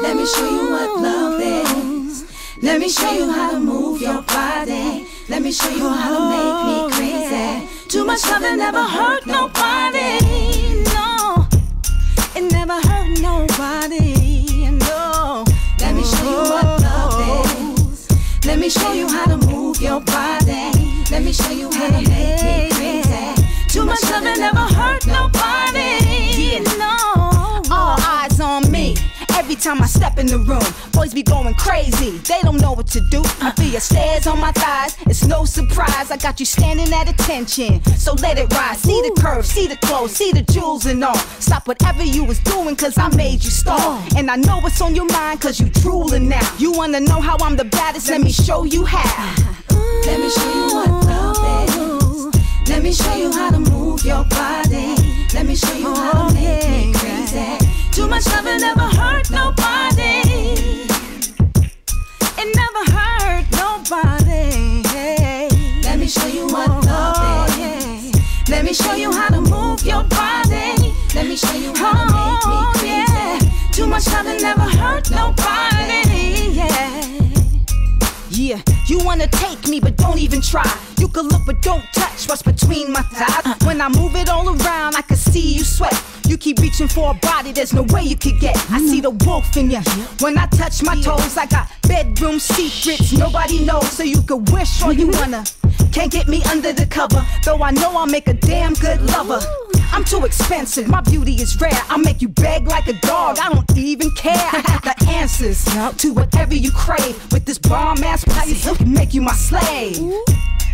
Let me show you what love is. Let me show you how to move your body. Let me show you how to make me crazy. Too much love that never hurt nobody. No, it never hurt nobody. No. Let me show you what love is. Let me show you how to move your body. Let me show you how to make me crazy. Too much love that never hurt nobody. No. All eyes on me. Every time I step in the room, boys be going crazy. They don't know what to do. I feel your stares on my thighs. It's no surprise. I got you standing at attention. So let it rise. See the curves, see the clothes, see the jewels and all. Stop whatever you was doing, cause I made you stall. And I know what's on your mind, cause you drooling now. You wanna know how I'm the baddest? Let me show you how. Let me show you what love is. Let me show you how to move your body. Let me show you how to make me crazy. Too much love will never hurt nobody. It never hurt nobody. Let me show you what love is. Let me show you how to move your body. Let me show you how to make me crazy. Too much love will never hurt nobody. Yeah, you wanna take me, but don't even try. You can look, but don't touch what's between my thighs. When I move it all around, I can see you sweat. You keep reaching for a body, there's no way you could get. I see the wolf in you. When I touch my toes, I got bedroom secrets nobody knows. So you could wish all you wanna. Can't get me under the cover, though I know I'll make a damn good lover. I'm too expensive, my beauty is rare. I'll make you beg like a dog, I don't even care. I got the answers to whatever you crave. With this bomb ass piece, make you my slave.